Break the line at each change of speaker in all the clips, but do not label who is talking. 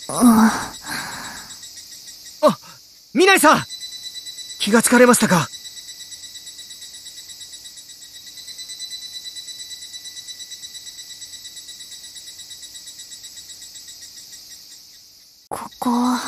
あ、
ミナイさん、気がつかれましたか？
ここは、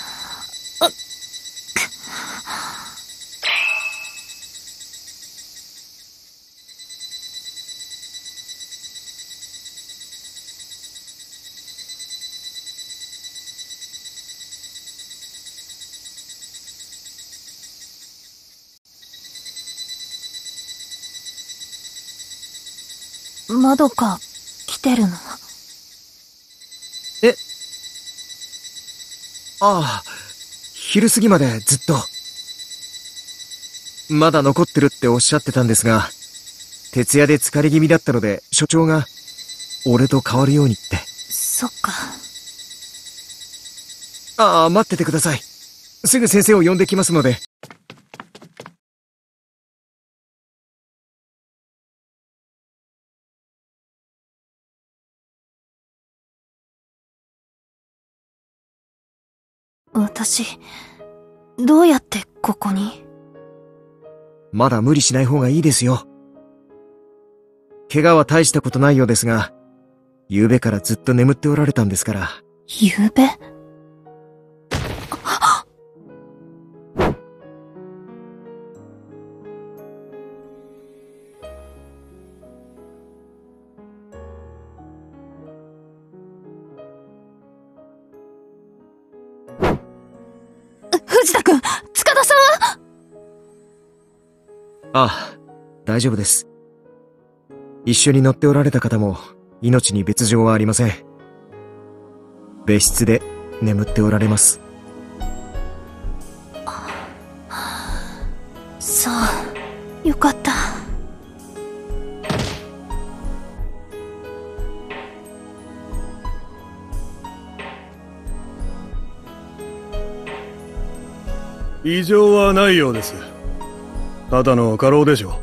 まどか来てるの？
ああ、昼過ぎまでずっと。まだ残ってるっておっしゃってたんですが、徹夜で疲れ気味だったので、所長が、俺と変わるようにって。
そっか。
ああ、待っててください。すぐ先生を呼んできますので。
私、どうやってここに？
まだ無理しない方がいいですよ。怪我は大したことないようですが、昨べからずっと眠っておられたんですから。
昨べ？藤田君、塚田さんは？
ああ、大丈夫です。一緒に乗っておられた方も命に別状はありません。別室で眠っておられます。
そう、よかった。
異常はないようです。ただの過労でしょう。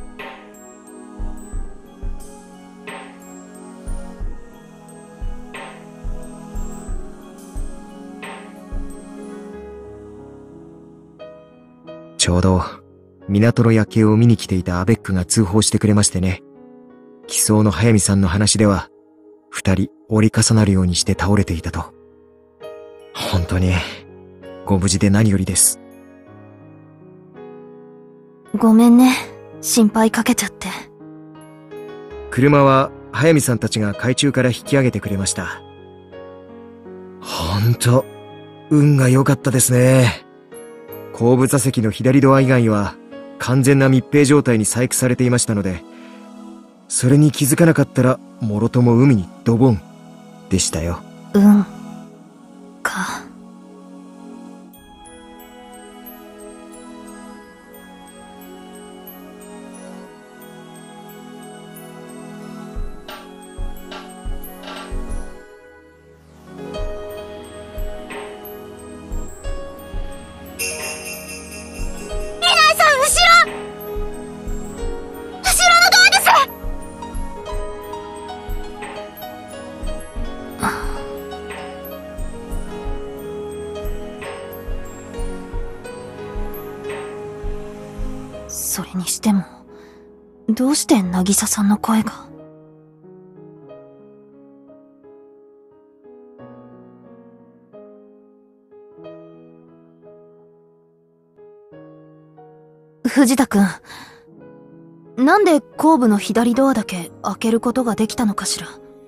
ちょうど港の夜景を見に来ていたアベックが通報してくれましてね。機捜の速水さんの話では、二人折り重なるようにして倒れていたと。本当にご無事で何よりです。
ごめんね、心配かけちゃって。
車は速水さんたちが海中から引き上げてくれました。本当、運が良かったですね。後部座席の左ドア以外は完全な密閉状態に細工されていましたので、それに気づかなかったらもろとも海にドボンでしたよ。
運か。それにしても、どうして渚さんの声が。藤田くん、なんで後部の左ドアだけ開けることができたのかしら。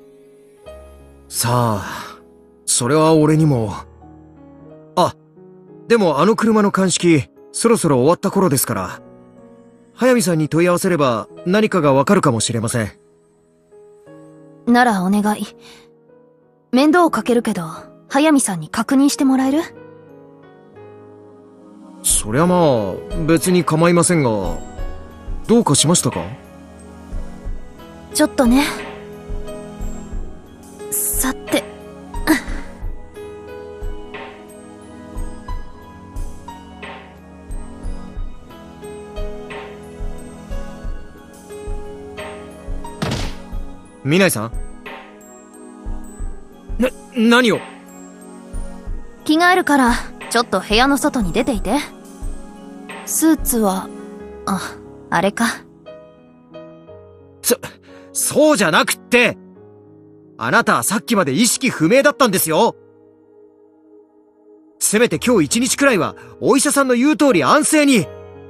さあ、それは俺にも。あ、でもあの車の鑑識、そろそろ終わった頃ですから、速水さんに問い合わせれば何かがわかるかもしれません。
ならお願い。面倒をかけるけど、速水さんに確認してもらえる？
そりゃまあ、別に構いませんが、どうかしましたか？
ちょっとね。さて。
ミナイさん？何を？
着替えるから、ちょっと部屋の外に出ていて。スーツは、あれか。
そうじゃなくって！あなたはさっきまで意識不明だったんですよ！せめて今日一日くらいは、お医者さんの言う通り安静に！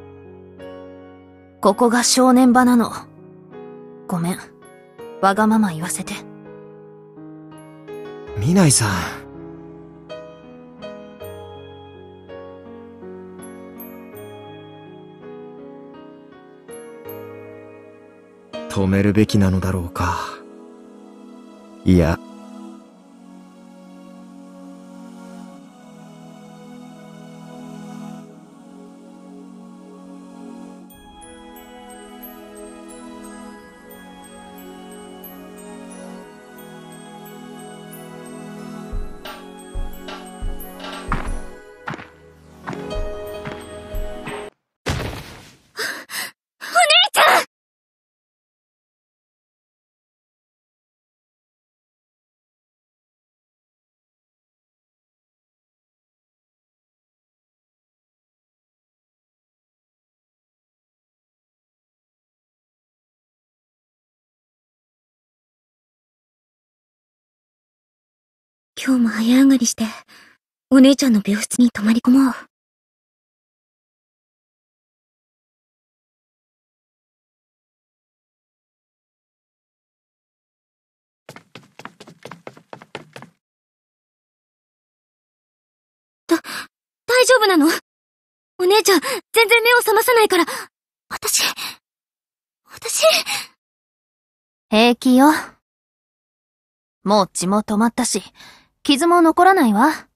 ここが正念場なの。ごめん。わがまま言わせて。
見ないさん。止めるべきなのだろうか。いや。
今日も早上がりして、お姉ちゃんの病室に泊まり込もう。大丈夫なの？お姉ちゃん、全然目を覚まさないから、私。
平気よ。もう血も止まったし、傷も残らないわ。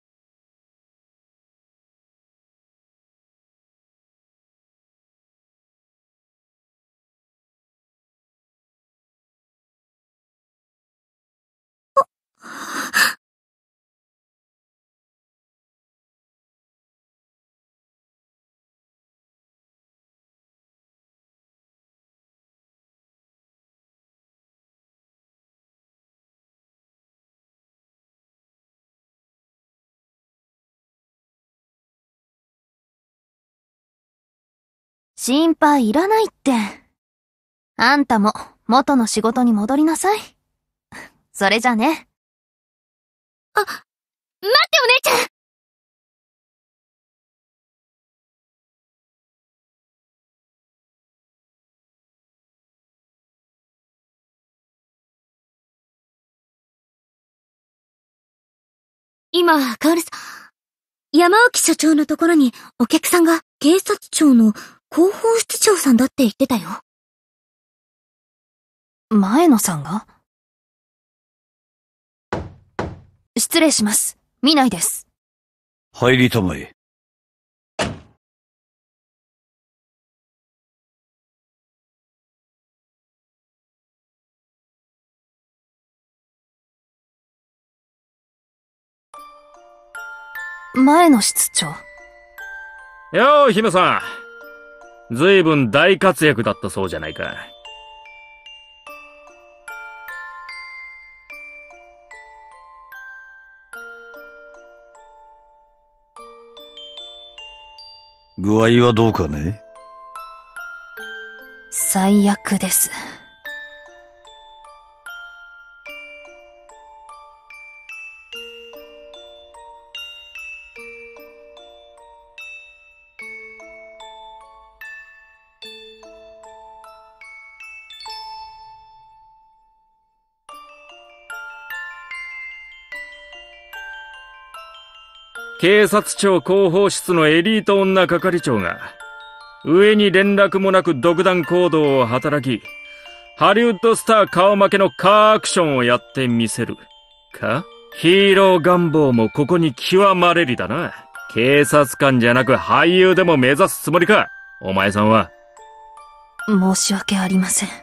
心配いらないって。あんたも元の仕事に戻りなさい。それじゃね。
待ってお姉ちゃん！今、カオルさん、山沖所長のところにお客さんが警察庁の広報室長さんだって言ってたよ。
前野さんが？失礼します。見ないです。
入りたまえ。
前野室長。
よー、姫さん。ずいぶん大活躍だったそうじゃないか。
具合はどうかね？
最悪です。
警察庁広報室のエリート女係長が、上に連絡もなく独断行動を働き、ハリウッドスター顔負けのカーアクションをやってみせる。か？ヒーロー願望もここに極まれりだな。警察官じゃなく俳優でも目指すつもりか？お前さんは。
申し訳ありません。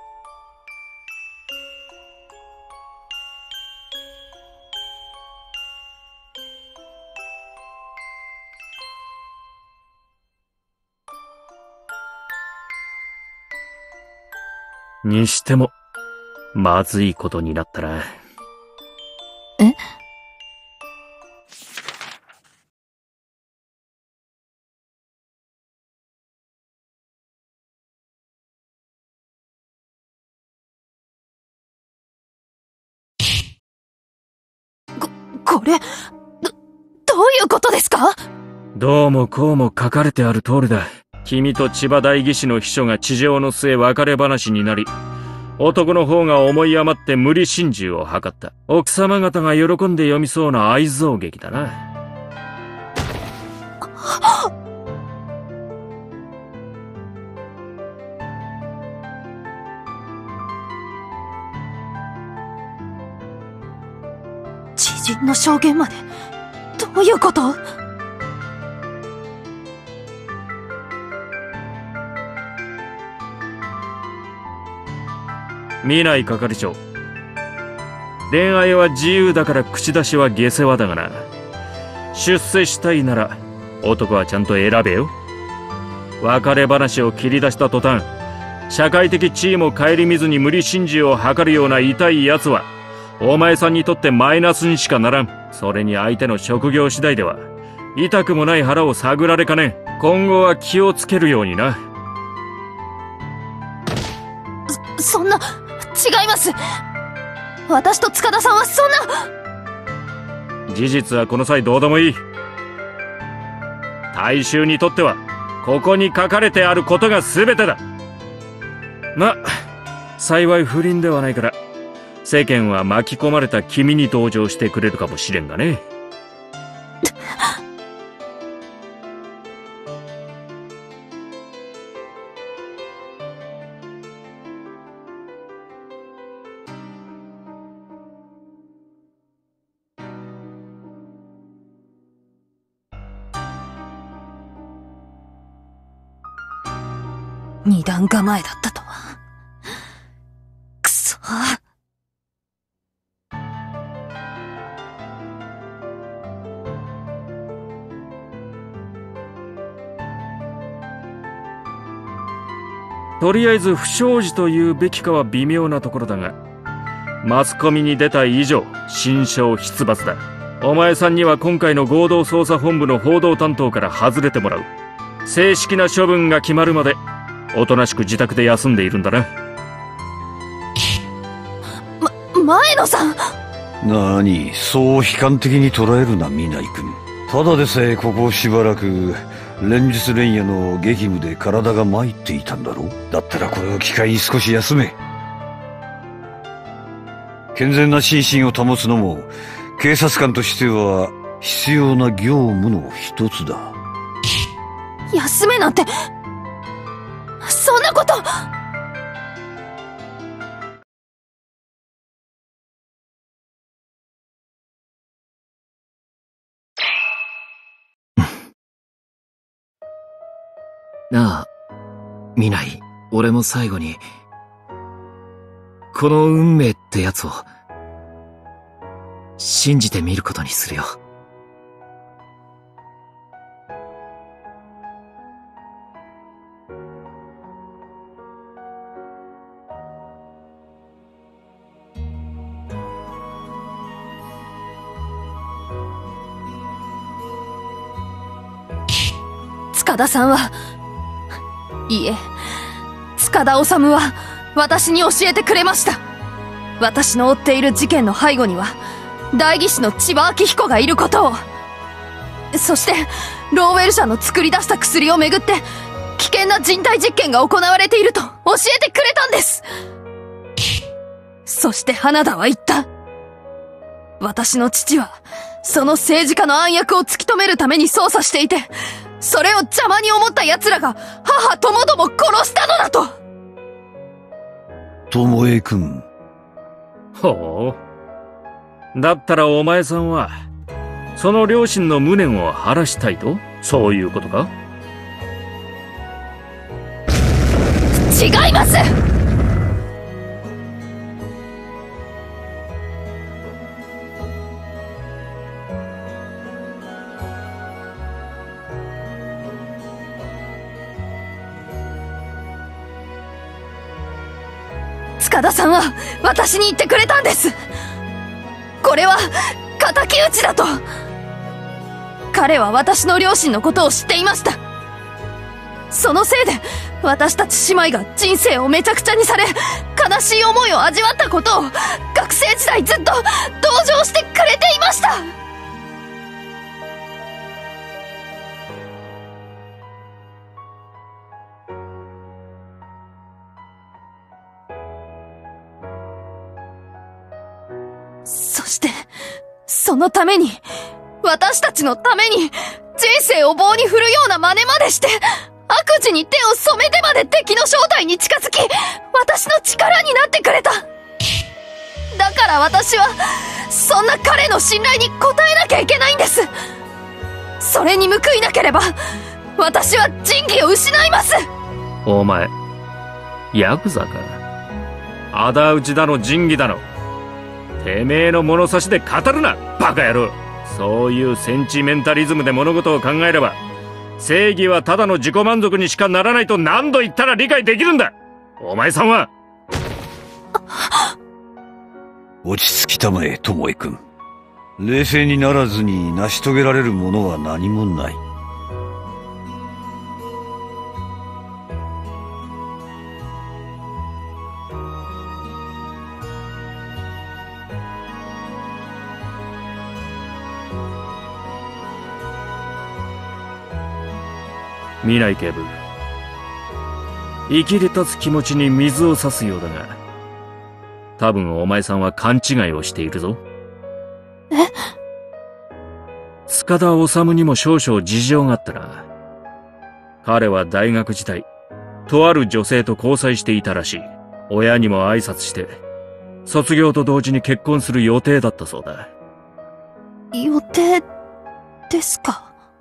にしても、まずいことになったな。
え？ これ、どういうことですか？
どうもこうも書かれてある通りだ。君と千葉代議士の秘書が地上の末別れ話になり、男の方が思い余って無理心中を図った。奥様方が喜んで読みそうな愛憎劇だな。
知人の証言まで、どういうこと？
見ない係長。恋愛は自由だから口出しは下世話だがな。出世したいなら男はちゃんと選べよ。別れ話を切り出した途端、社会的地位も顧みずに無理心中を図るような痛い奴はお前さんにとってマイナスにしかならん。それに相手の職業次第では痛くもない腹を探られかねん。今後は気をつけるようにな。
そんな、違います。私と塚田さんはそんな。
事実はこの際どうでもいい。大衆にとってはここに書かれてあることが全てだ。ま、幸い不倫ではないから世間は巻き込まれた君に同情してくれるかもしれんがね。
二段構えだったとは。くそ。
とりあえず不祥事というべきかは微妙なところだが、マスコミに出た以上心証出罰だ。お前さんには今回の合同捜査本部の報道担当から外れてもらう。正式な処分が決まるまでおとなしく自宅で休んでいるんだな。
前野さん。
なに、そう悲観的に捉えるな、南井君。ただでさえここしばらく連日連夜の激務で体が参っていたんだろう。だったらこれを機会に少し休め。健全な心身を保つのも警察官としては必要な業務の一つだ。
休めなんて、そんなこと。
なあ、見ない。俺も最後に、この運命ってやつを、信じてみることにするよ。
塚田さんは、いえ、塚田治は私に教えてくれました。私の追っている事件の背後には代議士の千葉明彦がいることを、そしてローウェル社の作り出した薬をめぐって危険な人体実験が行われていると教えてくれたんです。そして花田は言った。私の父はその政治家の暗躍を突き止めるために捜査していて、それを邪魔に思った奴らが母ともども殺したのだと。
巴君。
ほう。だったらお前さんはその両親の無念を晴らしたいと、そういうことか？
違います。塚田さんは私に言ってくれたんです。これは敵討ちだと。彼は私の両親のことを知っていました。そのせいで私たち姉妹が人生をめちゃくちゃにされ、悲しい思いを味わったことを学生時代ずっと同情してくれていました。 そして、そのために、私たちのために、人生を棒に振るような真似までして、悪事に手を染めてまで敵の正体に近づき、私の力になってくれた。だから私は、そんな彼の信頼に応えなきゃいけないんです。それに報いなければ、私は仁義を失います。
お前、ヤクザか。仇討ちだの仁義だの。てめえの物差しで語るな、バカ野郎。そういうセンチメンタリズムで物事を考えれば、正義はただの自己満足にしかならないと何度言ったら理解できるんだ。お前さんは。
落ち着きたまえ、巴君。冷静にならずに成し遂げられるものは何もない。
見ない警部。生きり立つ気持ちに水を差すようだが、多分お前さんは勘違いをしているぞ。
え？
塚田治にも少々事情があったな。彼は大学時代、とある女性と交際していたらしい。親にも挨拶して、卒業と同時に結婚する予定だったそうだ。
予定ですか？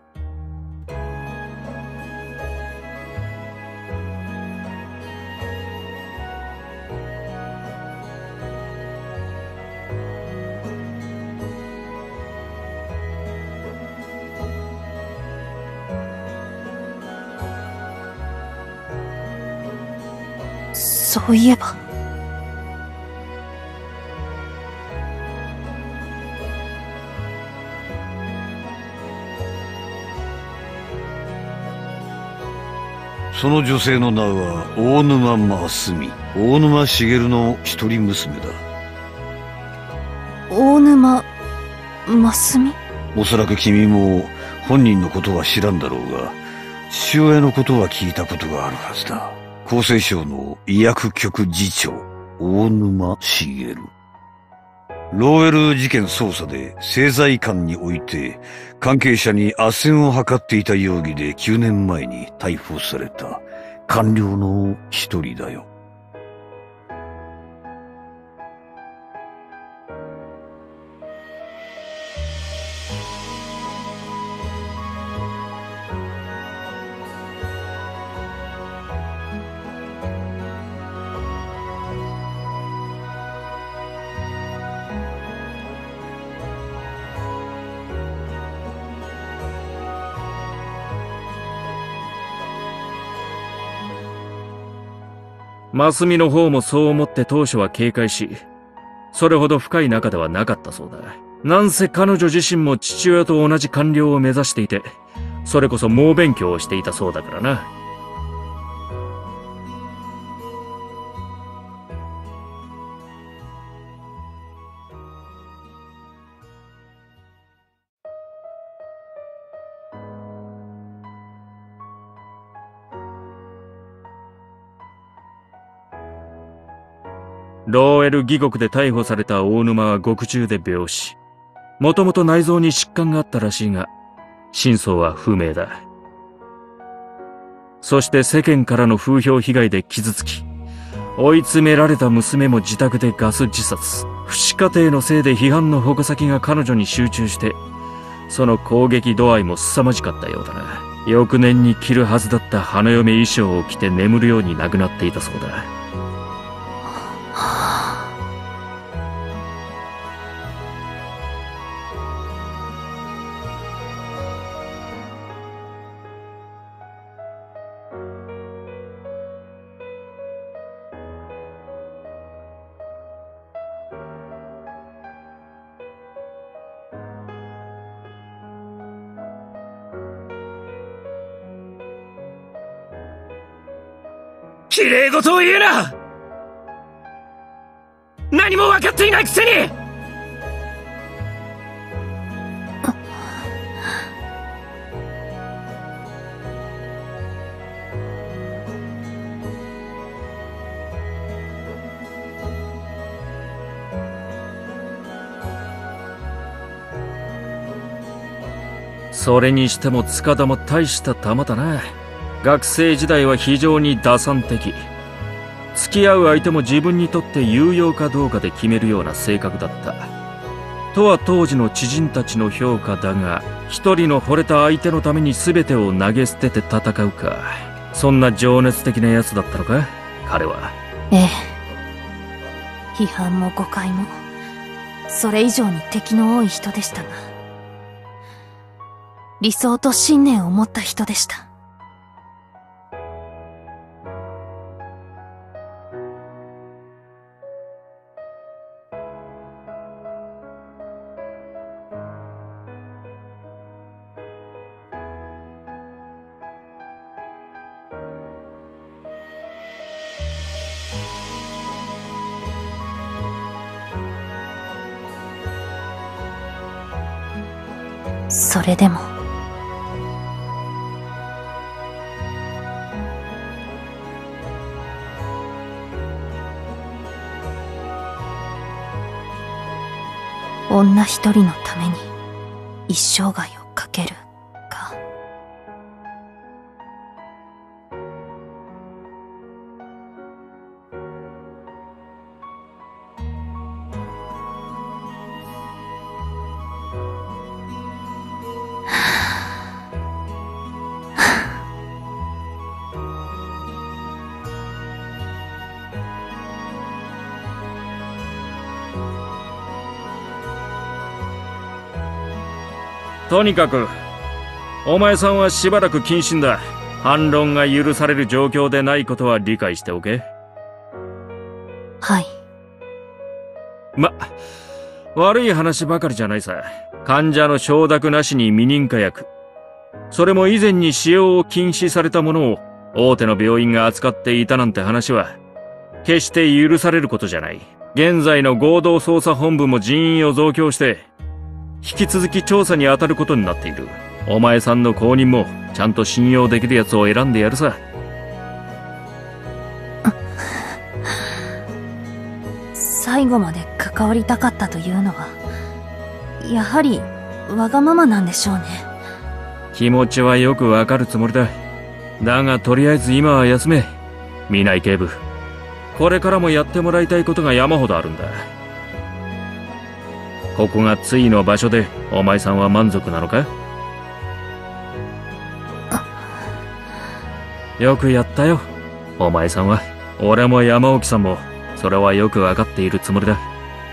そういえば。
その女性の名は大沼真澄。大沼茂の一人娘だ。
大沼真澄？
おそらく君も本人のことは知らんだろうが、父親のことは聞いたことがあるはずだ。厚生省の医薬局次長、大沼茂。ローウェル事件捜査で政財官において関係者に斡旋を図っていた容疑で9年前に逮捕された官僚の一人だよ。
真澄の方もそう思って当初は警戒し、それほど深い仲ではなかったそうだ。なんせ彼女自身も父親と同じ官僚を目指していて、それこそ猛勉強をしていたそうだからな。ローエル義国で逮捕された大沼は獄中で病死。もともと内臓に疾患があったらしいが、真相は不明だ。そして世間からの風評被害で傷つき、追い詰められた娘も自宅でガス自殺。不死家庭のせいで批判の矛先が彼女に集中して、その攻撃度合いも凄まじかったようだな。翌年に着るはずだった花嫁衣装を着て眠るように亡くなっていたそうだ。綺麗事を言うな！何も分かっていないくせに！ それにしても塚田も大した玉だな。学生時代は非常に打算的。付き合う相手も自分にとって有用かどうかで決めるような性格だった。とは当時の知人たちの評価だが、一人の惚れた相手のために全てを投げ捨てて戦うか。そんな情熱的なやつだったのか、彼は。
ええ。批判も誤解も、それ以上に敵の多い人でしたが、理想と信念を持った人でした。それでも女一人のために一生涯をかけるか。
とにかく、お前さんはしばらく謹慎だ。反論が許される状況でないことは理解しておけ。
はい。
悪い話ばかりじゃないさ。患者の承諾なしに未認可薬。それも以前に使用を禁止されたものを大手の病院が扱っていたなんて話は、決して許されることじゃない。現在の合同捜査本部も人員を増強して、引き続き調査に当たることになっている。お前さんの後任もちゃんと信用できるやつを選んでやるさ。
最後まで関わりたかったというのは、やはりわがままなんでしょうね。
気持ちはよくわかるつもりだ。だがとりあえず今は休め。南井警部。これからもやってもらいたいことが山ほどあるんだ。ここがついの場所でお前さんは満足なのか？よくやったよ、お前さんは。俺も山沖さんもそれはよくわかっているつもりだ。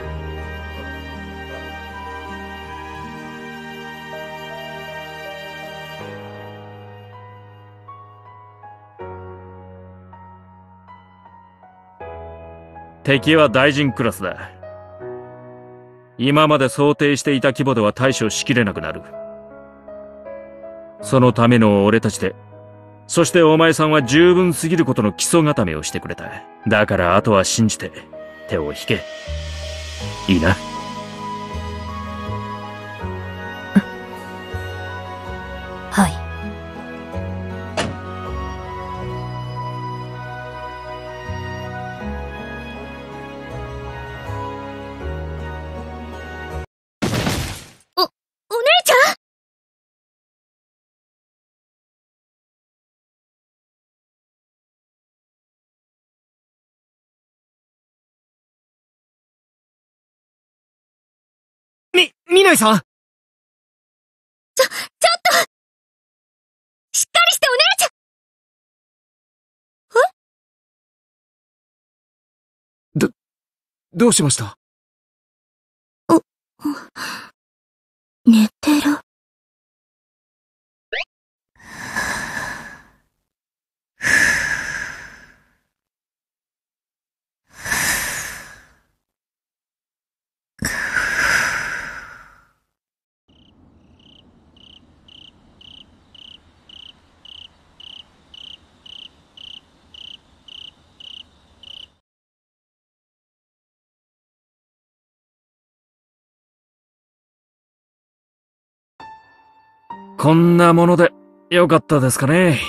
敵は大臣クラスだ。今まで想定していた規模では対処しきれなくなる。そのための俺たちで、そしてお前さんは十分すぎることの基礎固めをしてくれた。だからあとは信じて手を引け。いいな。
はい。
お姉ちゃん？
南井さん！
ちょっと！しっかりしてお姉ちゃん！
どうしました？
寝てる。
こんなものでよかったですかね。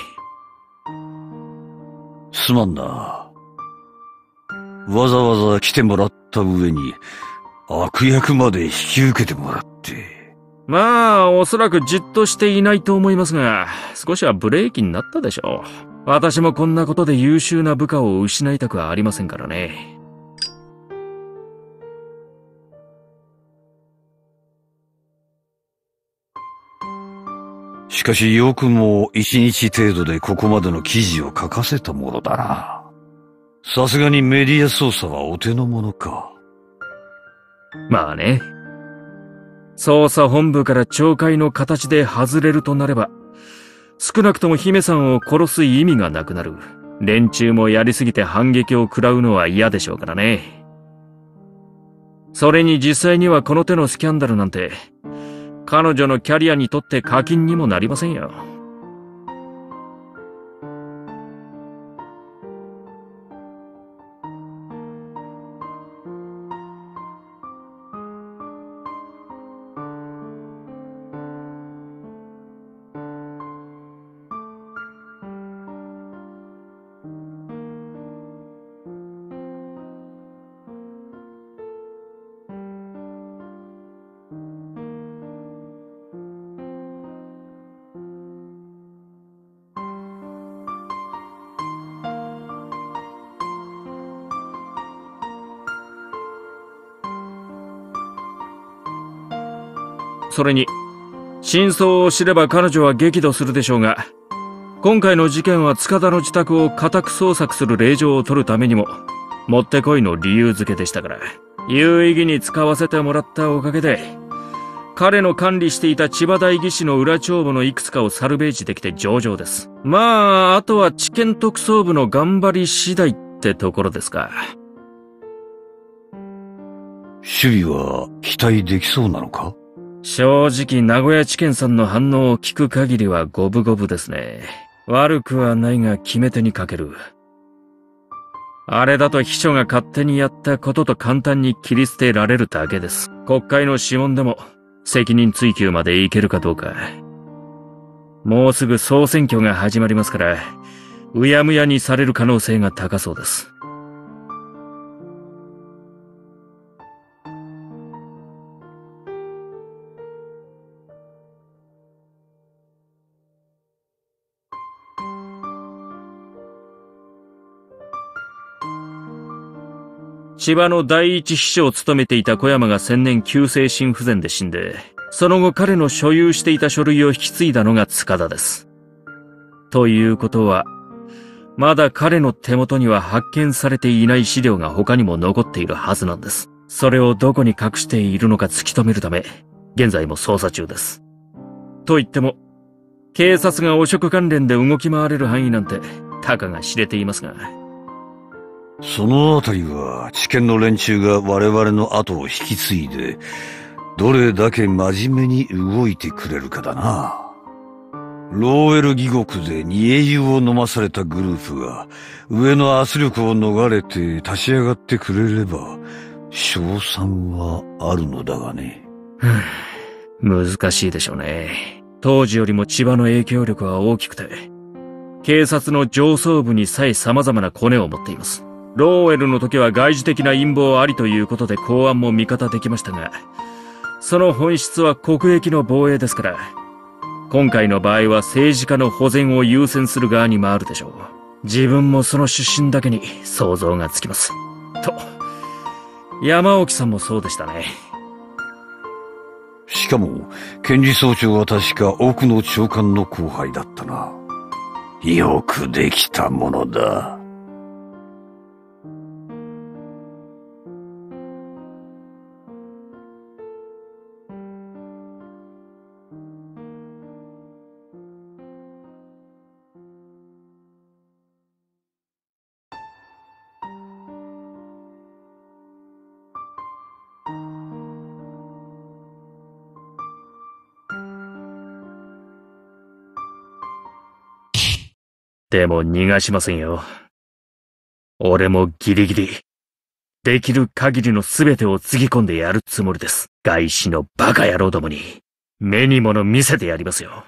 すまんな。わざわざ来てもらった上に悪役まで引き受けてもらって。
まあ、おそらくじっとしていないと思いますが、少しはブレーキになったでしょう。私もこんなことで優秀な部下を失いたくはありませんからね。
しかしよくも一日程度でここまでの記事を書かせたものだな。さすがにメディア操作はお手の物か。
まあね。捜査本部から懲戒の形で外れるとなれば、少なくとも姫さんを殺す意味がなくなる。連中もやりすぎて反撃を食らうのは嫌でしょうからね。それに実際にはこの手のスキャンダルなんて、彼女のキャリアにとって課金にもなりませんよ。それに、真相を知れば彼女は激怒するでしょうが、今回の事件は塚田の自宅を家宅捜索する令状を取るためにも、もってこいの理由付けでしたから、有意義に使わせてもらったおかげで、彼の管理していた千葉代議士の裏帳簿のいくつかをサルベージできて上々です。まあ、あとは地検特捜部の頑張り次第ってところですか。
守備は期待できそうなのか？
正直、名古屋地検さんの反応を聞く限りは五分五分ですね。悪くはないが決め手にかける。あれだと秘書が勝手にやったことと簡単に切り捨てられるだけです。国会の諮問でも責任追及までいけるかどうか。もうすぐ総選挙が始まりますから、うやむやにされる可能性が高そうです。千葉の第一秘書を務めていた小山が先年急性心不全で死んで、その後彼の所有していた書類を引き継いだのが塚田です。ということは、まだ彼の手元には発見されていない資料が他にも残っているはずなんです。それをどこに隠しているのか突き止めるため、現在も捜査中です。と言っても、警察が汚職関連で動き回れる範囲なんて、たかが知れていますが。
そのあたりは地検の連中が我々の後を引き継いで、どれだけ真面目に動いてくれるかだな。ローエル義国で煮え湯を飲まされたグループが上の圧力を逃れて立ち上がってくれれば、勝算はあるのだがね。
難しいでしょうね。当時よりも千葉の影響力は大きくて、警察の上層部にさえ様々なコネを持っています。ローエルの時は外事的な陰謀ありということで公安も味方できましたが、その本質は国益の防衛ですから、今回の場合は政治家の保全を優先する側に回るでしょう。自分もその出身だけに想像がつきます。と、山沖さんもそうでしたね。
しかも、検事総長は確か奥野長官の後輩だったな。よくできたものだ。
でも逃がしませんよ。俺もギリギリ、できる限りの全てをつぎ込んでやるつもりです。外資のバカ野郎どもに、目に物見せてやりますよ。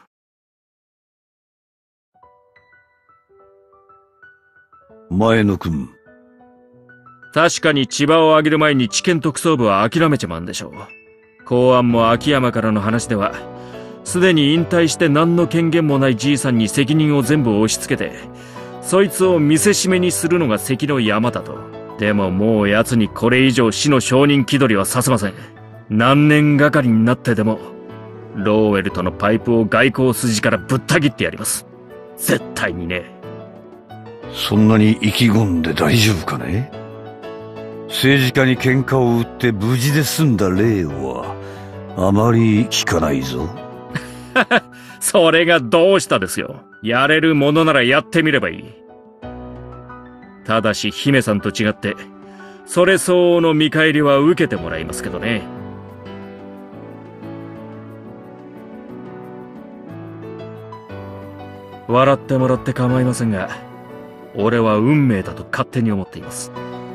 前野くん。
確かに千葉を挙げる前に地検特捜部は諦めちまうんでしょう。 公安も秋山からの話では、すでに引退して何の権限もないじいさんに責任を全部押し付けて、そいつを見せしめにするのが関の山だと。でももう奴にこれ以上死の証人気取りはさせません。何年がかりになってでも、ローウェルとのパイプを外交筋からぶった切ってやります。絶対にね。
そんなに意気込んで大丈夫かね？政治家に喧嘩を売って無事で済んだ例は、あまり聞かないぞ。
それがどうしたですよ。やれるものならやってみればいい。ただし姫さんと違って、それ相応の見返りは受けてもらいますけどね。笑ってもらって構いませんが、俺は運命だと勝手に思っています。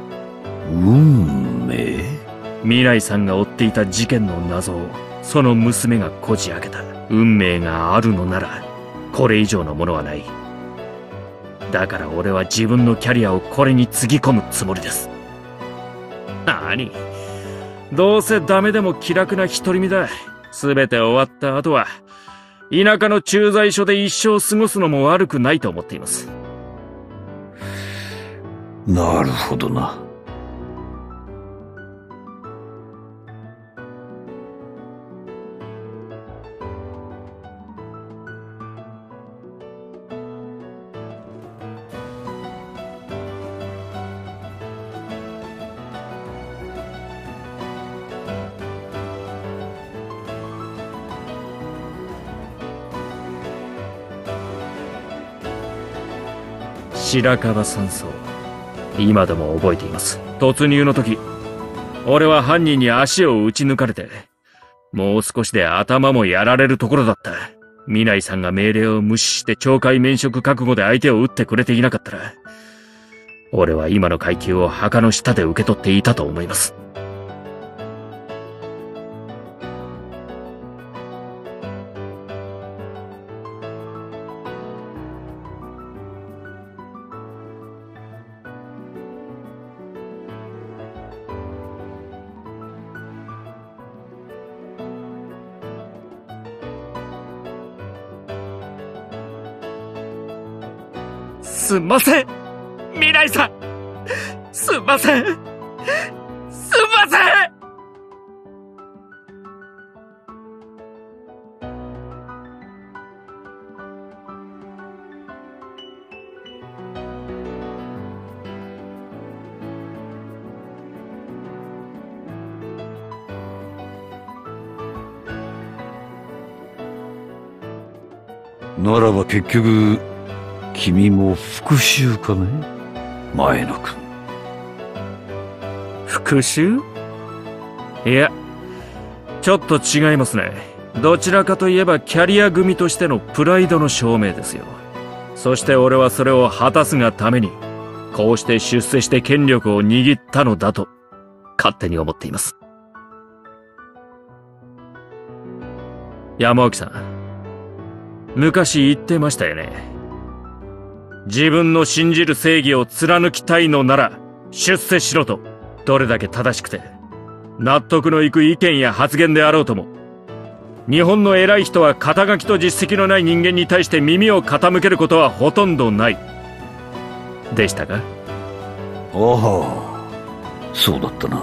運命？
未来さんが追っていた事件の謎を、その娘がこじ開けた。運命があるのなら、これ以上のものはない。だから俺は自分のキャリアをこれにつぎ込むつもりです。なに、どうせダメでも気楽な独り身だ。すべて終わった後は、田舎の駐在所で一生過ごすのも悪くないと思っています。
なるほどな。
白樺山荘、今でも覚えています。突入の時、俺は犯人に足を打ち抜かれて、もう少しで頭もやられるところだった。未来さんが命令を無視して懲戒免職覚悟で相手を撃ってくれていなかったら、俺は今の階級を墓の下で受け取っていたと思います。すんません、未来さん。すんません。すんません。
ならば結局、君も復讐かね？前野くん。
復讐？いや、ちょっと違いますね。どちらかといえばキャリア組としてのプライドの証明ですよ。そして俺はそれを果たすがために、こうして出世して権力を握ったのだと、勝手に思っています。山沖さん、昔言ってましたよね。自分の信じる正義を貫きたいのなら出世しろと。どれだけ正しくて納得のいく意見や発言であろうとも、日本の偉い人は肩書きと実績のない人間に対して耳を傾けることはほとんどないでしたか？
ああ、そうだったな。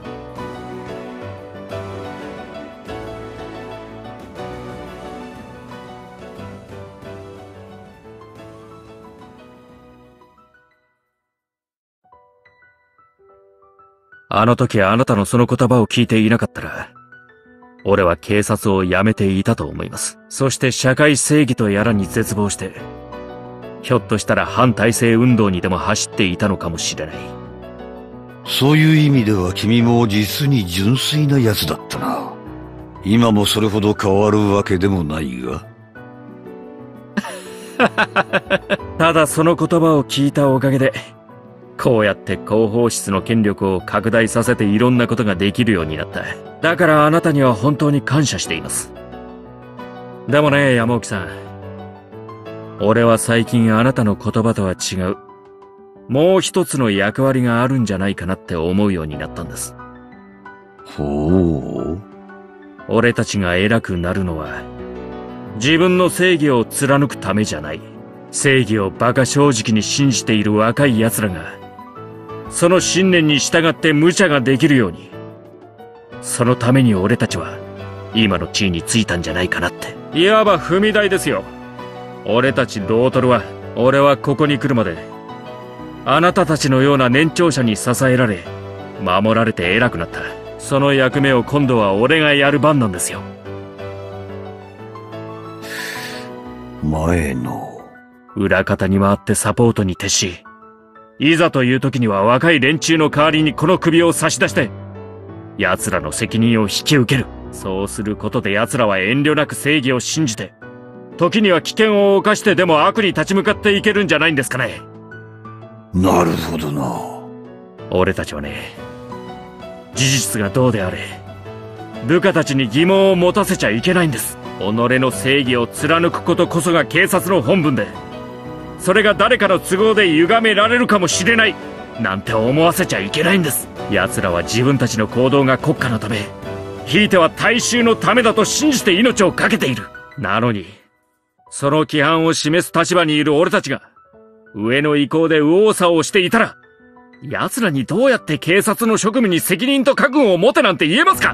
あの時あなたのその言葉を聞いていなかったら、俺は警察を辞めていたと思います。そして社会正義とやらに絶望して、ひょっとしたら反体制運動にでも走っていたのかもしれない。
そういう意味では君も実に純粋な奴だったな。今もそれほど変わるわけでもないが。
ただその言葉を聞いたおかげで、こうやって広報室の権力を拡大させていろんなことができるようになった。だからあなたには本当に感謝しています。でもね、山沖さん。俺は最近あなたの言葉とは違う、もう一つの役割があるんじゃないかなって思うようになったんです。
ほう。
俺たちが偉くなるのは、自分の正義を貫くためじゃない。正義を馬鹿正直に信じている若い奴らが、その信念に従って無茶ができるように、そのために俺たちは、今の地位についたんじゃないかなって。いわば踏み台ですよ。俺たちロートルは、俺はここに来るまで、あなたたちのような年長者に支えられ、守られて偉くなった。その役目を今度は俺がやる番なんですよ。
前の。
裏方に回ってサポートに徹し、いざという時には若い連中の代わりにこの首を差し出して、奴らの責任を引き受ける。そうすることで奴らは遠慮なく正義を信じて、時には危険を冒してでも悪に立ち向かっていけるんじゃないんですかね。
なるほどな。
俺たちはね、事実がどうであれ、部下たちに疑問を持たせちゃいけないんです。己の正義を貫くことこそが警察の本分で、それが誰かの都合で歪められるかもしれないなんて思わせちゃいけないんです。奴らは自分たちの行動が国家のため、ひいては大衆のためだと信じて命を懸けている。なのに、その規範を示す立場にいる俺たちが、上の意向で右往左往していたら、奴らにどうやって警察の職務に責任と覚悟を持てなんて言えますか？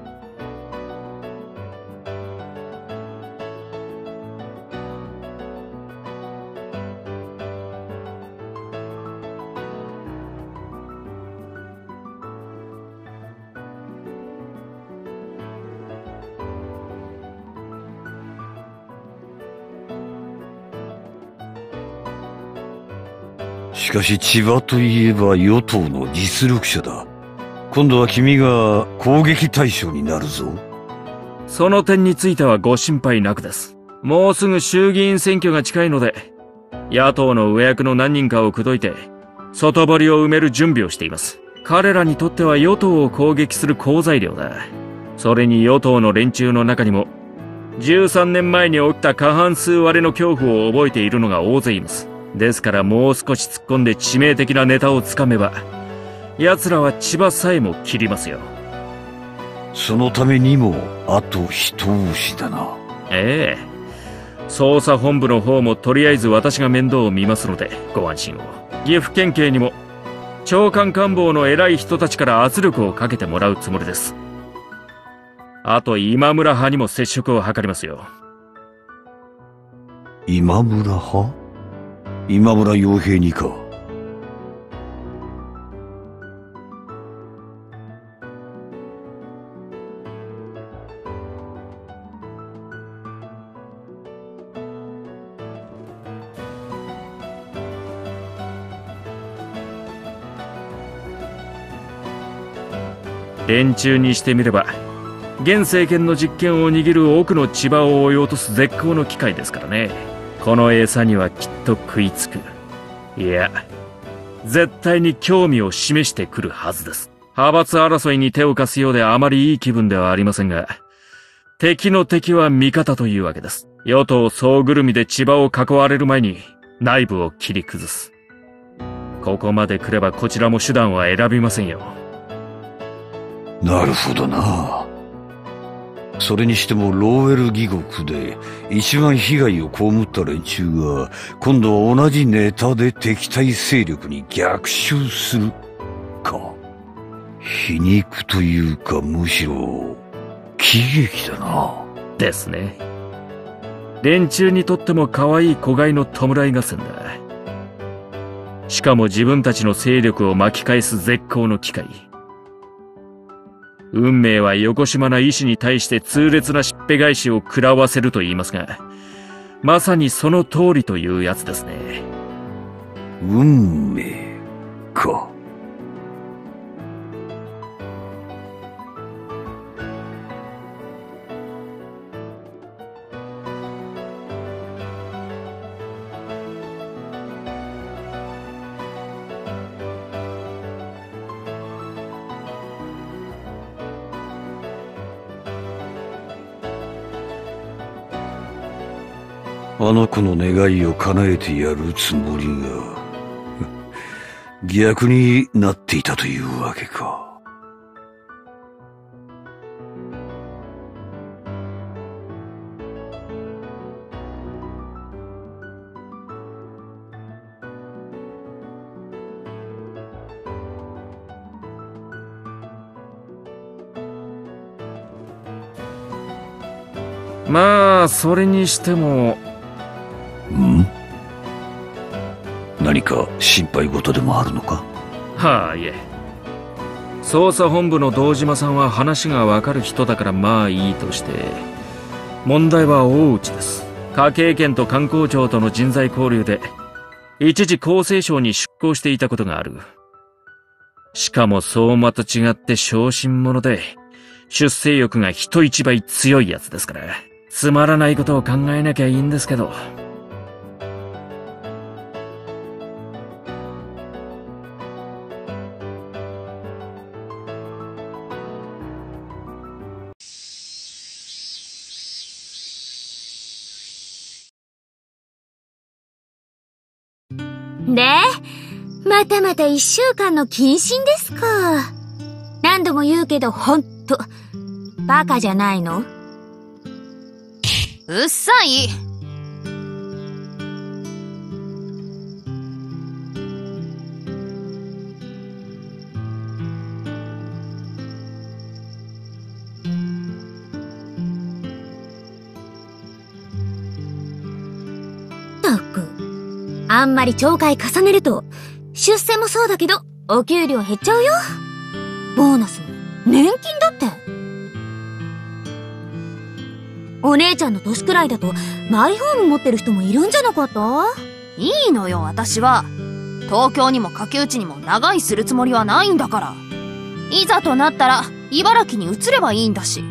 しかし千葉といえば与党の実力者だ。今度は君が攻撃対象になるぞ。
その点についてはご心配なくです。もうすぐ衆議院選挙が近いので、野党の上役の何人かを口説いて、外堀を埋める準備をしています。彼らにとっては与党を攻撃する好材料だ。それに与党の連中の中にも、13年前に起きた過半数割れの恐怖を覚えているのが大勢います。ですからもう少し突っ込んで致命的なネタをつかめば、奴らは千葉さえも切りますよ。
そのためにも、あと一押しだな。
ええ。捜査本部の方もとりあえず私が面倒を見ますので、ご安心を。岐阜県警にも、長官官房の偉い人たちから圧力をかけてもらうつもりです。あと今村派にも接触を図りますよ。
今村派？今村洋平にか。
連中にしてみれば、現政権の実権を握る奥の千葉を追い落とす絶好の機会ですからね。この餌にはきっと食いつく。いや、絶対に興味を示してくるはずです。派閥争いに手を貸すようであまりいい気分ではありませんが、敵の敵は味方というわけです。与党総ぐるみで千葉を囲われる前に内部を切り崩す。ここまで来ればこちらも手段は選びませんよ。
なるほどな。それにしてもローエル義国で一番被害を被った連中が今度は同じネタで敵対勢力に逆襲するか。皮肉というかむしろ喜劇だな。
ですね。連中にとっても可愛い子飼いの弔い合戦だ。しかも自分たちの勢力を巻き返す絶好の機会。運命は横島な意志に対して痛烈なしっぺ返しを食らわせると言いますが、まさにその通りというやつですね。
運命か。あの子の願いを叶えてやるつもりが逆になっていたというわけか。
まあ、それにしても。
何か心配事でもあるのか？
はあ、いえ。捜査本部の堂島さんは話がわかる人だからまあいいとして、問題は大内です。科警研と観光庁との人材交流で、一時厚生省に出向していたことがある。しかも相馬と違って小心者で、出世欲が人一倍強いやつですから、つまらないことを考えなきゃいいんですけど。
で、またまた1週間の謹慎ですか。何度も言うけどほんと、バカじゃないの？
うっさい。
ったく、あんまり懲戒重ねると、出世もそうだけど、お給料減っちゃうよ。ボーナスも、年金だって。お姉ちゃんの年くらいだと、マイホーム持ってる人もいるんじゃなかった？
いいのよ、私は。東京にも柿内にも長居するつもりはないんだから。いざとなったら、茨城に移ればいいんだし。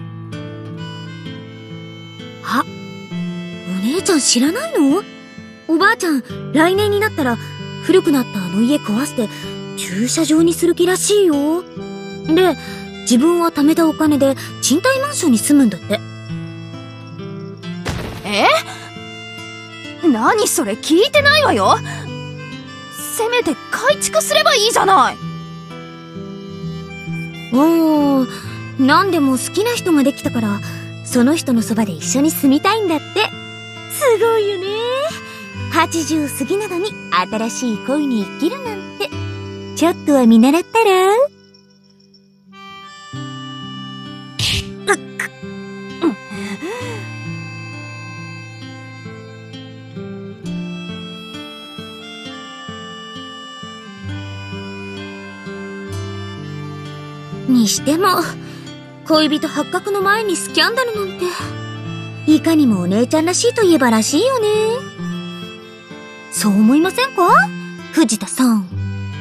あ、お姉ちゃん知らないの？おばあちゃん、来年になったら、古くなったあの家壊して、駐車場にする気らしいよ。で、自分は貯めたお金で、賃貸マンションに住むんだって。
何それ聞いてないわよ。せめて改築すればいいじゃない。
おー、なんでも好きな人ができたから、その人のそばで一緒に住みたいんだって。すごいよね。80過ぎなのに新しい恋に生きるなんて。ちょっとは見習ったら？にしても、恋人発覚の前にスキャンダルなんて、いかにもお姉ちゃんらしいといえばらしいよね。そう思いませんか？藤田さん。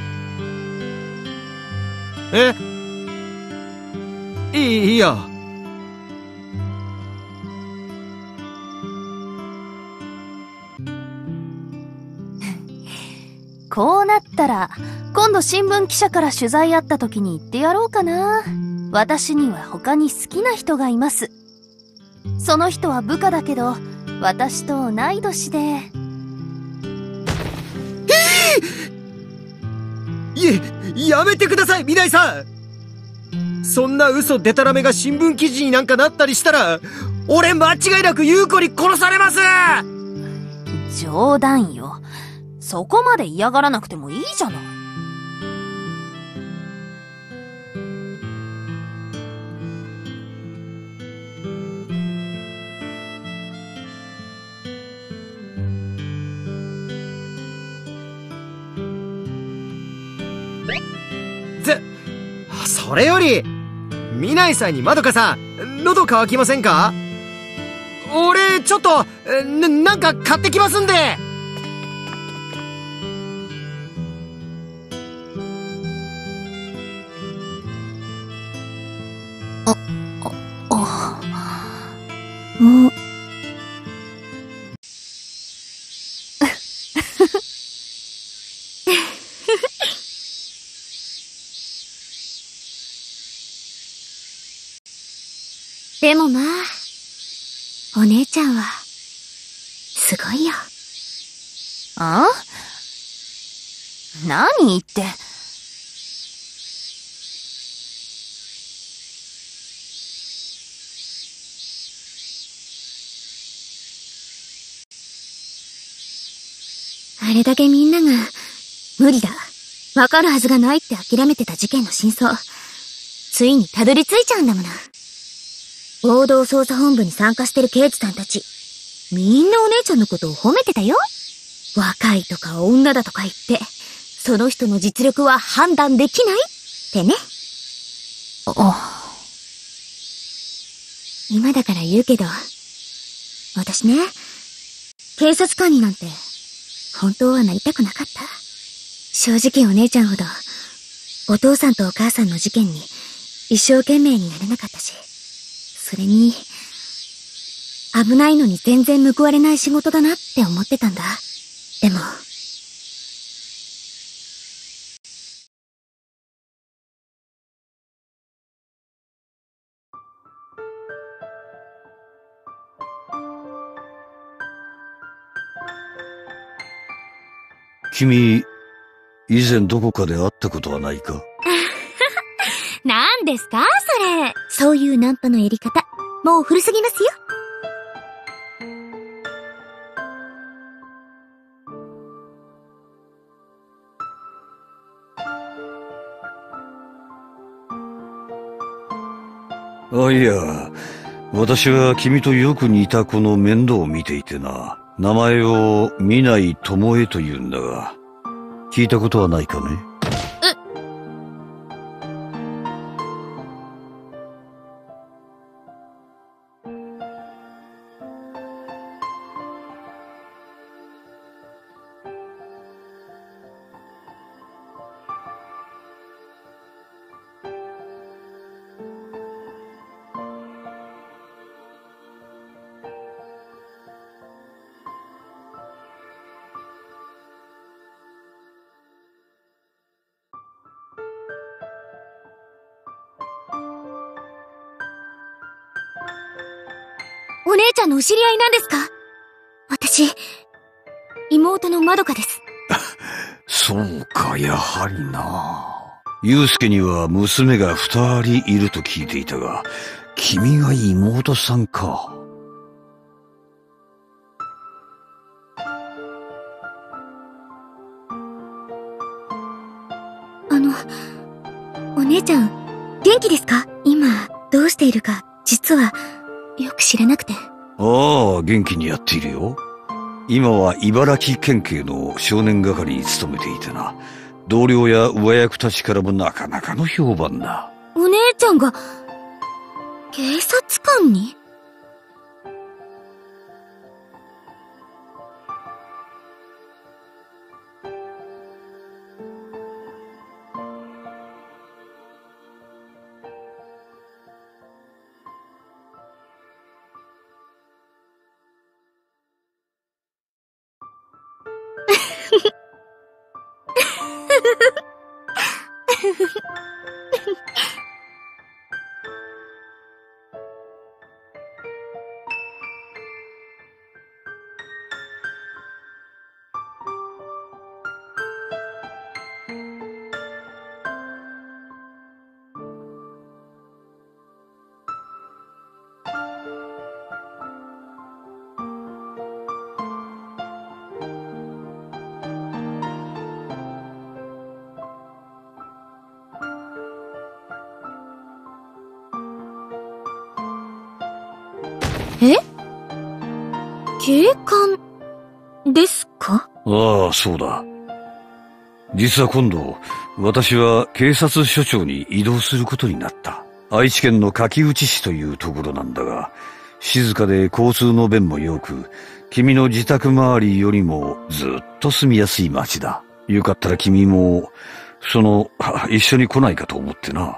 いや。
こうなったら、今度新聞記者から取材あった時に言ってやろうかな。私には他に好きな人がいます。その人は部下だけど、私と同い年で。
やめてください、未来さん。そんな嘘デタラメが新聞記事になんかなったりしたら、俺間違いなく優子に殺されます。
冗談よ。そこまで嫌がらなくてもいいじゃない。
それより、未来さんにまどかさん、喉乾きませんか？俺、ちょっと、なんか買ってきますんで。
でもまあ、お姉ちゃんは、すごいよ。
あ？何言って。
あれだけみんなが、無理だ。わかるはずがないって諦めてた事件の真相。ついにたどり着いちゃうんだもの。 合同捜査本部に参加してる刑事さんたち、みんなお姉ちゃんのことを褒めてたよ。若いとか女だとか言って、その人の実力は判断できないってね。今だから言うけど、私ね、警察官になんて、本当はなりたくなかった。正直お姉ちゃんほど、お父さんとお母さんの事件に一生懸命になれなかったし、それに、危ないのに全然報われない仕事だなって思ってたんだ。でも、
君、以前どこかで会ったことはないか？
なんですかそれ。そういうナンパのやり方、もう古すぎますよ。
いや、私は君とよく似た子の面倒を見ていてな。名前を南井智恵と言うんだが、聞いたことはないかね？
お姉ちゃんのお知り合いなんですか？私、妹のまどかです。
そうか、やはりな。祐介には娘が2人いると聞いていたが、君が妹さんか。
お姉ちゃん、元気ですか？今、どうしているか、実は、よく知らなくて。
ああ、元気にやっているよ。今は茨城県警の少年係に勤めていてな。同僚や上役たちからもなかなかの評判だ。
お姉ちゃんが、警察官に？え？警官ですか？
ああ、そうだ。実は今度、私は警察署長に異動することになった。愛知県の柿内市というところなんだが、静かで交通の便も良く、君の自宅周りよりもずっと住みやすい町だ。よかったら君も、一緒に来ないかと思ってな。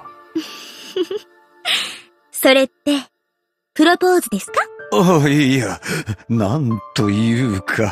それって、プロポーズですか？
ああ、いや、なんというか。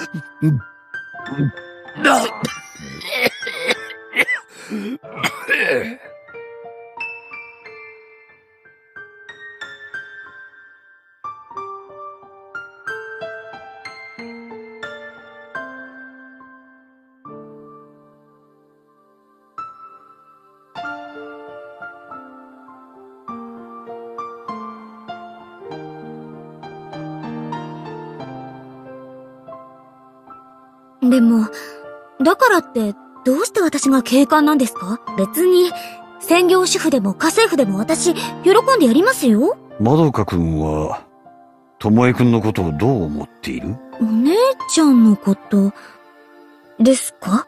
でも、だからって、どうして私が警官なんですか？別に、専業主婦でも家政婦でも私、喜んでやりますよ。
まどかくんは、ともえくんのことをどう思っている？
お姉ちゃんのことですか？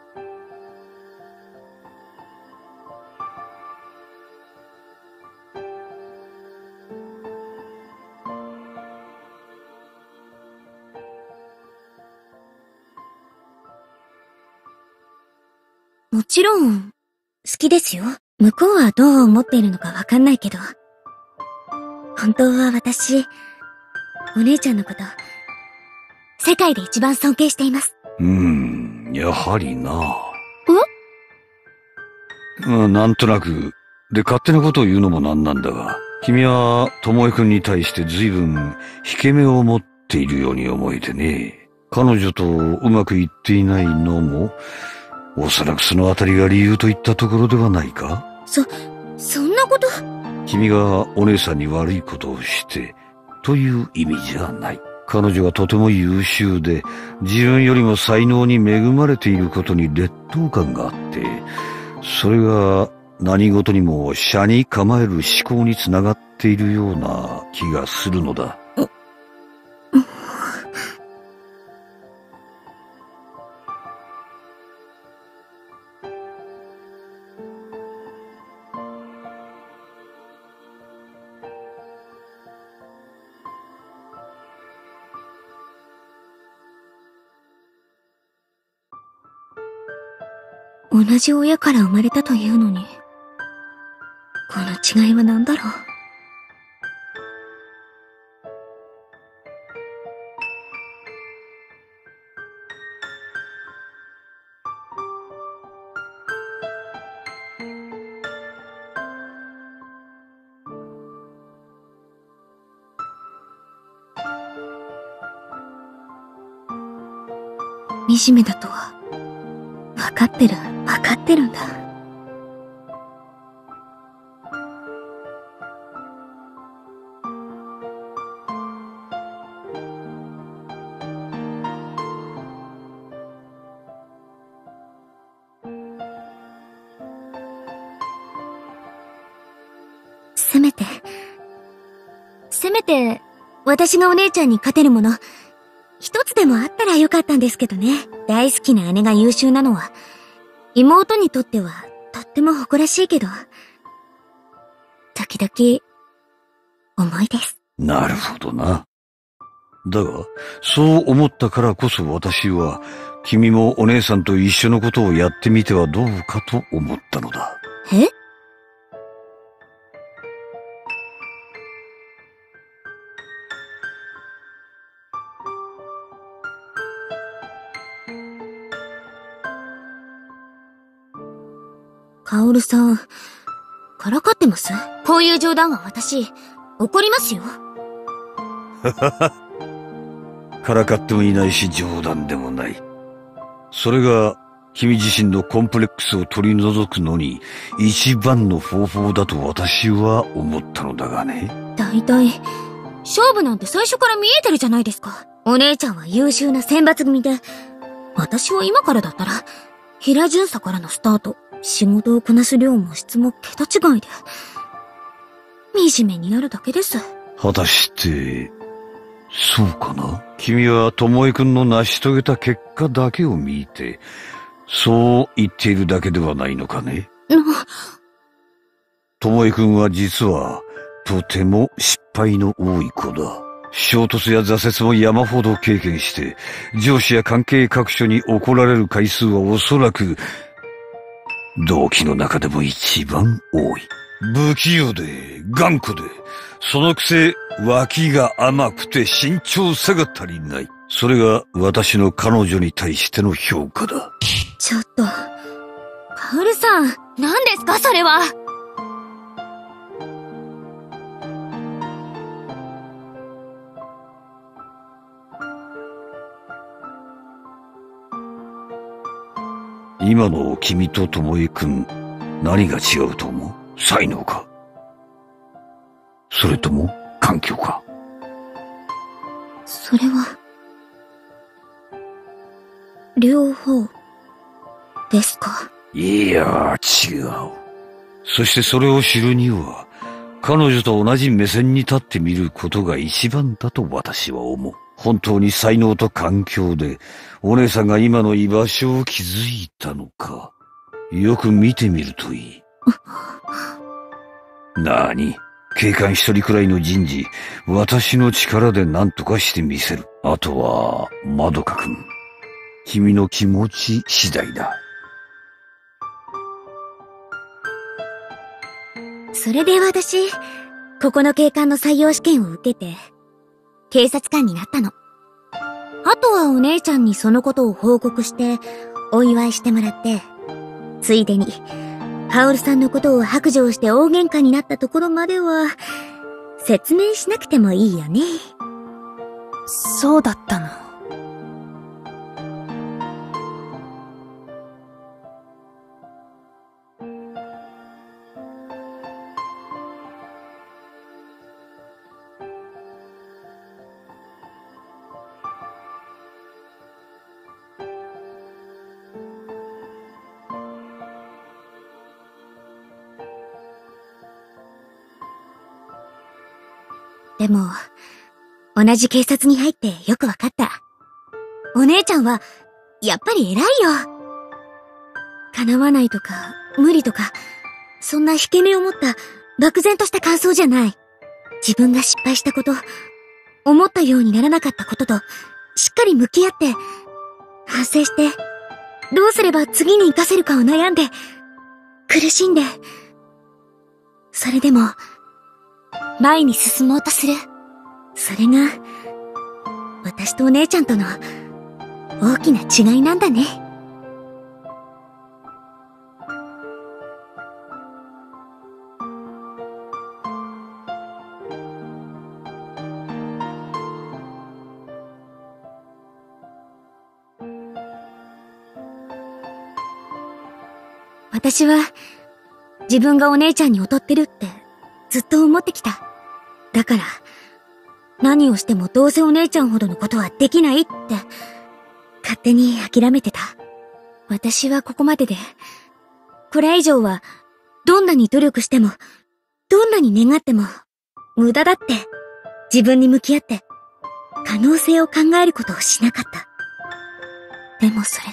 もちろん、好きですよ。向こうはどう思っているのかわかんないけど。本当は私、お姉ちゃんのこと、世界で一番尊敬しています。
やはりな。なんとなく、で勝手なことを言うのもなんなんだが、君はともえくんに対して随分引け目を持っているように思えてね。彼女とうまくいっていないのも、おそらくそのあたりが理由といったところではないか？
そんなこと？
君がお姉さんに悪いことをして、という意味じゃない。彼女はとても優秀で、自分よりも才能に恵まれていることに劣等感があって、それが何事にも斜に構える思考につながっているような気がするのだ。
同じ親から生まれたというのに、この違いは何だろう。惨めだとは、わかってるんだ。せめて、私がお姉ちゃんに勝てるもの、一つでもあったらよかったんですけどね。大好きな姉が優秀なのは、妹にとってはとっても誇らしいけど、時々、重いです。
なるほどな。だが、そう思ったからこそ私は、君もお姉さんと一緒のことをやってみてはどうかと思ったのだ。
え？カオルさん、からかってます？こういう冗談は私、怒りますよ。
からかってもいないし冗談でもない。それが君自身のコンプレックスを取り除くのに一番の方法だと私は思ったのだがね。
だいたい、勝負なんて最初から見えてるじゃないですか。お姉ちゃんは優秀な選抜組で、私は今からだったら、平巡査からのスタート、仕事をこなす量も質も桁違いで、惨めになるだけです。
果たして、そうかな？君はともえくんの成し遂げた結果だけを見て、そう言っているだけではないのかね？ともえくんは実は、とても失敗の多い子だ。衝突や挫折も山ほど経験して、上司や関係各所に怒られる回数はおそらく、同期の中でも一番多い。不器用で、頑固で、そのくせ、脇が甘くて慎重さが足りない。それが私の彼女に対しての評価だ。
ちょっと、カオルさん、何ですかそれは。
今の君とともえくん、何が違うと思う？才能か？それとも環境か？
それは、両方、ですか？
いや、違う。そしてそれを知るには、 彼女と同じ目線に立ってみることが一番だと私は思う。本当に才能と環境でお姉さんが今の居場所を築いたのか、よく見てみるといい。なに、警官一人くらいの人事、私の力で何とかしてみせる。あとは、まどかくん。君の気持ち次第だ。
それで私、ここの警官の採用試験を受けて、警察官になったの。あとはお姉ちゃんにそのことを報告して、お祝いしてもらって、ついでに、カオルさんのことを白状して大喧嘩になったところまでは、説明しなくてもいいよね。
そうだったの。
でも、同じ警察に入ってよくわかった。お姉ちゃんは、やっぱり偉いよ。叶わないとか、無理とか、そんな引け目を持った漠然とした感想じゃない。自分が失敗したこと、思ったようにならなかったことと、しっかり向き合って、反省して、どうすれば次に活かせるかを悩んで、苦しんで、それでも、前に進もうとする。それが、私とお姉ちゃんとの大きな違いなんだね。私は、自分がお姉ちゃんに劣ってるってずっと思ってきた。だから、何をしてもどうせお姉ちゃんほどのことはできないって、勝手に諦めてた。私はここまでで、これ以上は、どんなに努力しても、どんなに願っても、無駄だって、自分に向き合って、可能性を考えることをしなかった。でもそれって、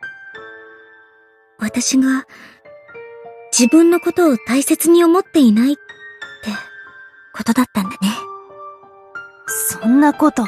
私が、自分のことを大切に思っていないって、ことだったんだね。
そんなこと。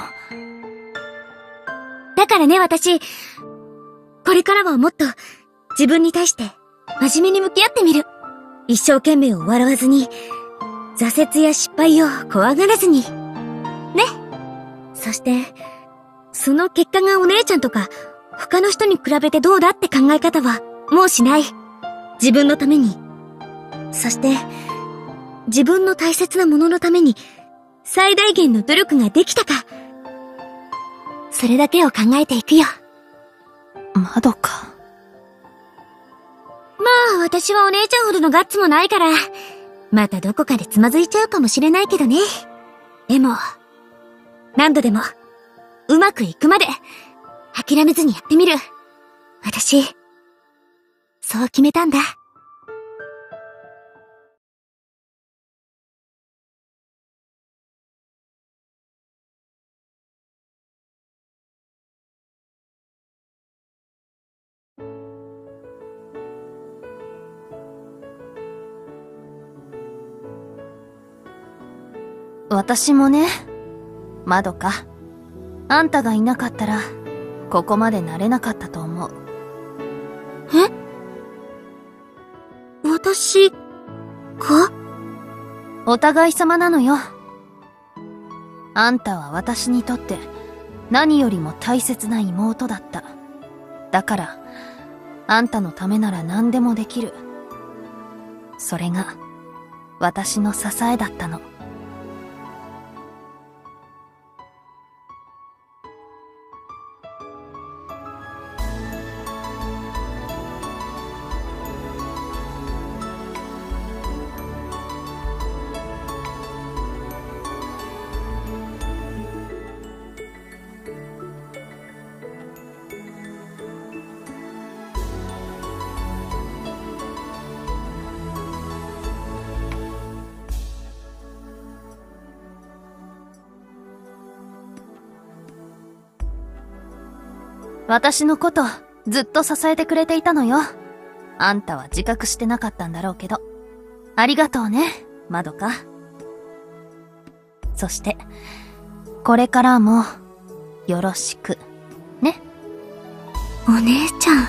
だからね、私、これからはもっと自分に対して真面目に向き合ってみる。一生懸命を笑わずに、挫折や失敗を怖がらずに。ね。そして、その結果がお姉ちゃんとか他の人に比べてどうだって考え方はもうしない。自分のために。そして、自分の大切なもののために最大限の努力ができたか。それだけを考えていくよ。
まどか。
まあ、私はお姉ちゃんほどのガッツもないから、またどこかでつまずいちゃうかもしれないけどね。でも、何度でも、うまくいくまで、諦めずにやってみる。私、そう決めたんだ。
私もね、まどか。あんたがいなかったら、ここまでなれなかったと思う。
え？私、か？
お互い様なのよ。あんたは私にとって何よりも大切な妹だった。だから、あんたのためなら何でもできる。それが、私の支えだったの。 私のことずっと支えてくれていたのよ。あんたは自覚してなかったんだろうけど。ありがとうね、まどか。そして、これからも、よろしく、ね。
お姉ちゃん。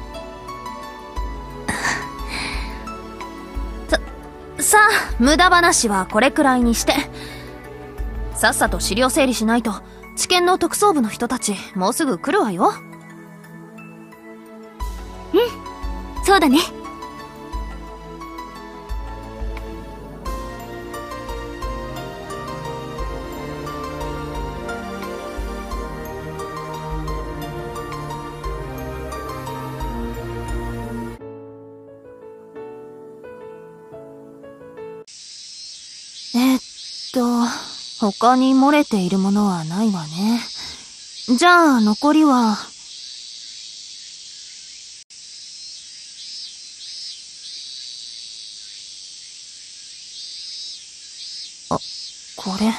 さあ、無駄話はこれくらいにして。さっさと資料整理しないと、地検の特捜部の人たち、もうすぐ来るわよ。
うん、そうだね。
他に漏れているものはないわね。じゃあ、残りは、あ、これ。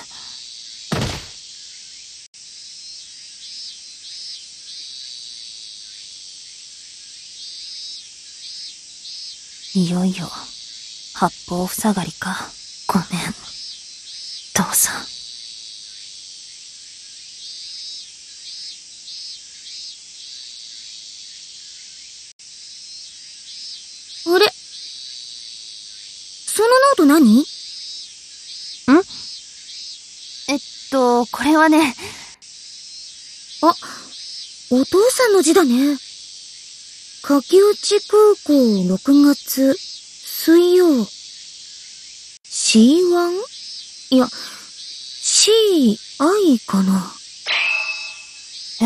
いよいよ、八方塞がりか。ごめん。父さん。
あれ？そのノート何？
これはね。
あ、お父さんの字だね。柿内空港6月、水曜。C1？ いや、CI かな。
え？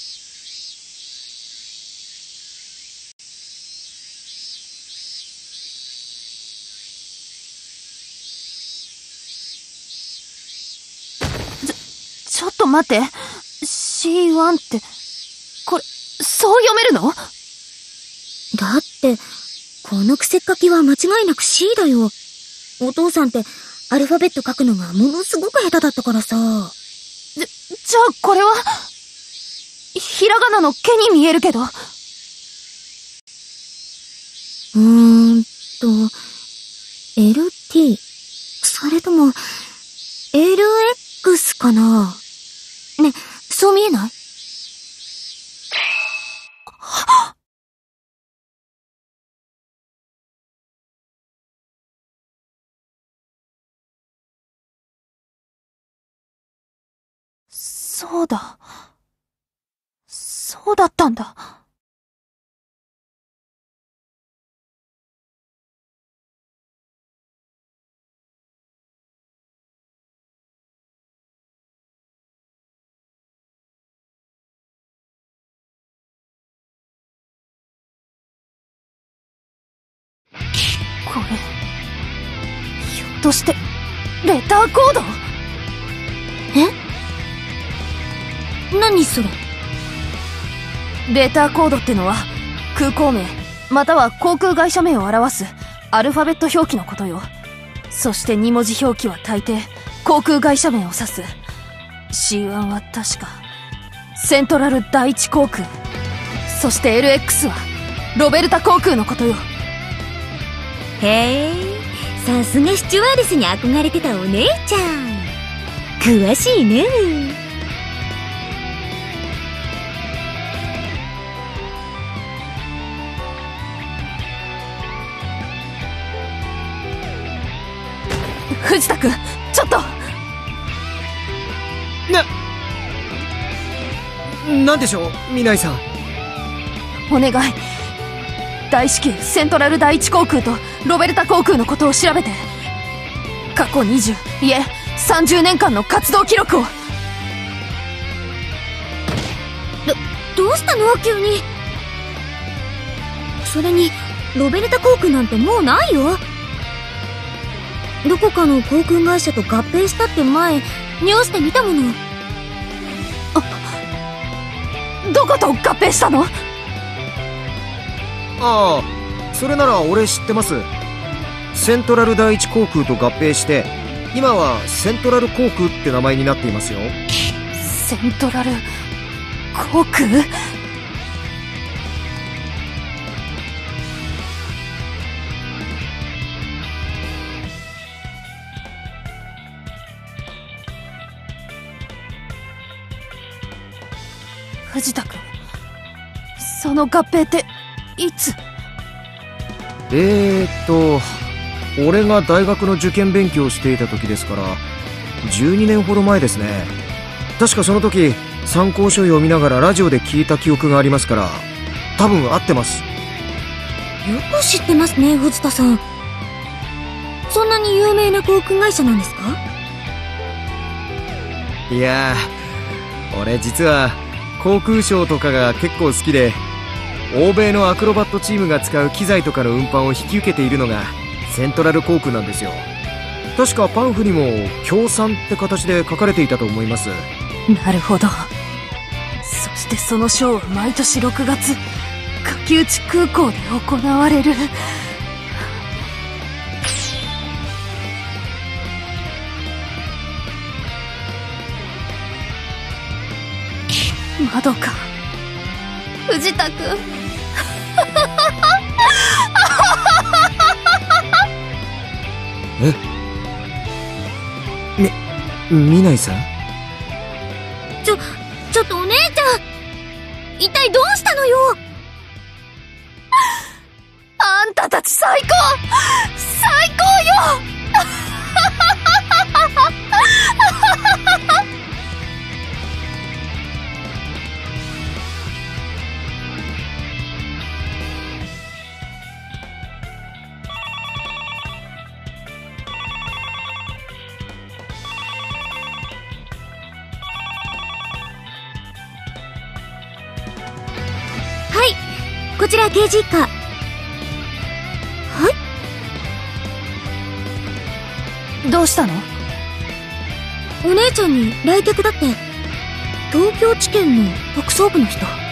ちょっと待って。C1 って、これ、そう読めるの？
だって、この癖書きは間違いなく C だよ。お父さんってアルファベット書くのがものすごく下手だったからさ。
じゃあこれは、ひらがなのけに見えるけど。
LT、それとも、LX かな？ね、そう見えない？
そうだ。そうだったんだ。これ、ひょっとして、レターコード？
何それ？
レターコードってのは、空港名、または航空会社名を表す、アルファベット表記のことよ。そして2文字表記は大抵、航空会社名を指す。C1 は確か、セントラル第一航空。そして LX は、ロベルタ航空のことよ。
へえ、さすがスチュワーデスに憧れてたお姉ちゃん。詳しいね。
藤田くん、ちょっと。
なんでしょう、南井さん。
お願い。大至急セントラル第一航空とロベルタ航空のことを調べて。過去20、いえ30年間の活動記録を。
どうしたの急に。それに、ロベルタ航空なんてもうないよ。どこかの航空会社と合併したって前、ニュースで見たもの。
どこと合併したの？
ああ、それなら俺知ってます。セントラル第一航空と合併して、今はセントラル航空って名前になっていますよ。
セントラル航空？ 藤田君、その合併っていつ？
俺が大学の受験勉強をしていた時ですから12年ほど前ですね。確かその時参考書を読みながらラジオで聞いた記憶がありますから、多分合ってます。
よく知ってますね、藤田さん。そんなに有名な航空会社なんですか？
いやー、俺実は航空ショーとかが結構好きで、欧米のアクロバットチームが使う機材とかの運搬を引き受けているのがセントラル航空なんですよ。確かパンフにも協賛って形で書かれていたと思います。
なるほど。そしてそのショーは毎年6月、柿内空港で行われる。まどか、藤田くん。
みないさん？
ちょっとお姉ちゃん、一体どうしたのよ。
あんたたち最高よ。
こちらゲージ一課。はい。
どうしたの？
お姉ちゃんに来客だって。東京地検の特捜部の人。